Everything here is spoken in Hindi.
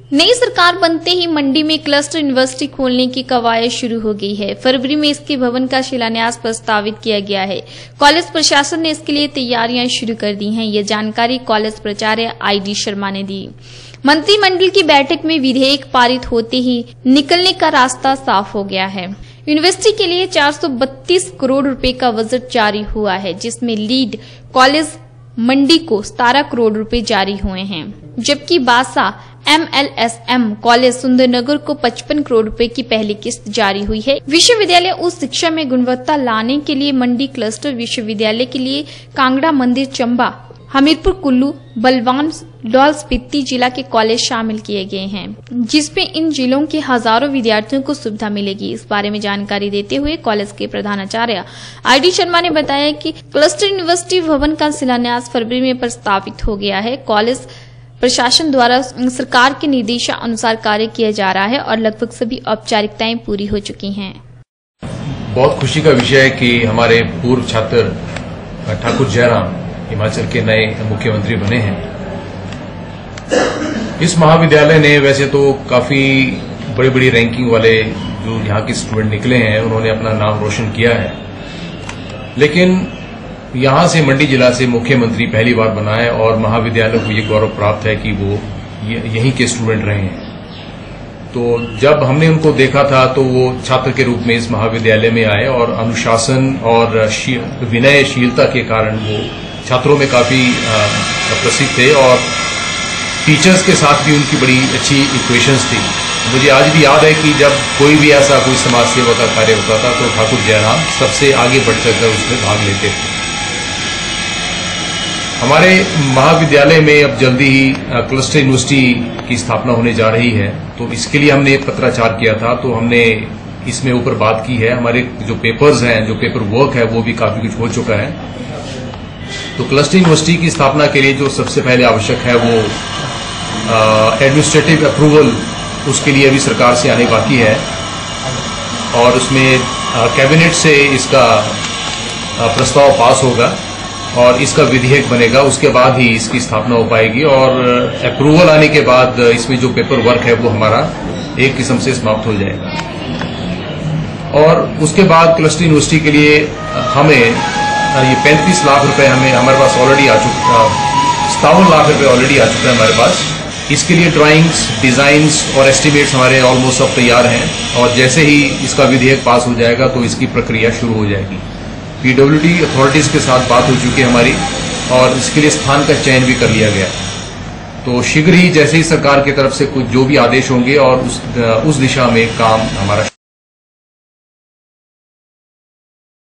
नई सरकार बनते ही मंडी में क्लस्टर यूनिवर्सिटी खोलने की कवायद शुरू हो गई है। फरवरी में इसके भवन का शिलान्यास प्रस्तावित किया गया है। कॉलेज प्रशासन ने इसके लिए तैयारियां शुरू कर दी हैं। ये जानकारी कॉलेज प्राचार्य ID शर्मा ने दी। मंत्रिमंडल की बैठक में विधेयक पारित होते ही निकलने का रास्ता साफ हो गया है। यूनिवर्सिटी के लिए 432 करोड़ रुपए का बजट जारी हुआ है, जिसमें लीड कॉलेज मंडी को 17 करोड़ रुपए जारी हुए हैं, जबकि बासा MLSM कॉलेज सुंदरनगर को 55 करोड़ रुपए की पहली किस्त जारी हुई है। विश्वविद्यालय उच्च शिक्षा में गुणवत्ता लाने के लिए मंडी क्लस्टर विश्वविद्यालय के लिए कांगड़ा, मंदिर, चंबा, हमीरपुर, कुल्लू, बलवान, लाहौल स्पीति जिला के कॉलेज शामिल किए गए हैं, जिसमें इन जिलों के हजारों विद्यार्थियों को सुविधा मिलेगी। इस बारे में जानकारी देते हुए कॉलेज के प्रधानाचार्य ID शर्मा ने बताया कि क्लस्टर यूनिवर्सिटी भवन का शिलान्यास फरवरी में प्रस्तावित हो गया है। कॉलेज प्रशासन द्वारा सरकार के निर्देशानुसार कार्य किया जा रहा है और लगभग सभी औपचारिकताएं पूरी हो चुकी हैं। बहुत खुशी का विषय है कि हमारे पूर्व छात्र ठाकुर जयराम हिमाचल के नए मुख्यमंत्री बने हैं। इस महाविद्यालय ने वैसे तो काफी बड़ी बड़ी रैंकिंग वाले जो यहाँ के स्टूडेंट निकले हैं, उन्होंने अपना नाम रोशन किया है, लेकिन यहाँ से मंडी जिला से मुख्यमंत्री पहली बार बना है और महाविद्यालय को ये गौरव प्राप्त है कि वो यहीं के स्टूडेंट रहे हैं। तो जब हमने उनको देखा था तो वो छात्र के रूप में इस महाविद्यालय में आए और अनुशासन और विनयशीलता के कारण वो छात्रों में काफी प्रसिद्ध थे और टीचर्स के साथ भी उनकी बड़ी अच्छी इक्वेशंस थी। मुझे आज भी याद है कि जब कोई भी ऐसा कोई समाज सेवा का कार्य होता था तो ठाकुर जयराम सबसे आगे बढ़ चढ़कर उसमें भाग लेते थे। हमारे महाविद्यालय में अब जल्दी ही क्लस्टर यूनिवर्सिटी की स्थापना होने जा रही है, तो इसके लिए हमने पत्राचार किया था, तो हमने इसमें ऊपर बात की है। हमारे जो पेपर्स हैं, जो पेपर वर्क है, वो भी काफी कुछ हो चुका है। तो क्लस्टर यूनिवर्सिटी की स्थापना के लिए जो सबसे पहले आवश्यक है वो एडमिनिस्ट्रेटिव अप्रूवल, उसके लिए अभी सरकार से आने बाकी है और उसमें कैबिनेट से इसका प्रस्ताव पास होगा और इसका विधेयक बनेगा। उसके बाद ही इसकी स्थापना हो पाएगी और अप्रूवल आने के बाद इसमें जो पेपर वर्क है वो हमारा एक किस्म से समाप्त हो जाएगा। और उसके बाद क्लस्टर यूनिवर्सिटी के लिए हमें ये 35 लाख रुपए हमारे पास ऑलरेडी आ चुका, 57 लाख रुपए ऑलरेडी आ चुका है हमारे पास। इसके लिए ड्राइंग्स, डिजाइन्स और एस्टिमेट्स हमारे ऑलमोस्ट सब तैयार हैं और जैसे ही इसका विधेयक पास हो जाएगा तो इसकी प्रक्रिया शुरू हो जाएगी। PWD अथॉरिटीज के साथ बात हो चुकी है हमारी और इसके लिए स्थान का चयन भी कर लिया गया। तो शीघ्र ही जैसे ही सरकार की तरफ से कुछ जो भी आदेश होंगे और उस दिशा में काम हमारा